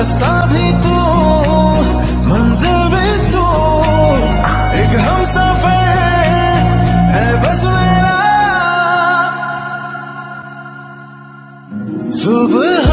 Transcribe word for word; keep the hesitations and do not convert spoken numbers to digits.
रास्ता भी तू, मंजिल भी तू, एक हमसफर है बस मेरा। सुबह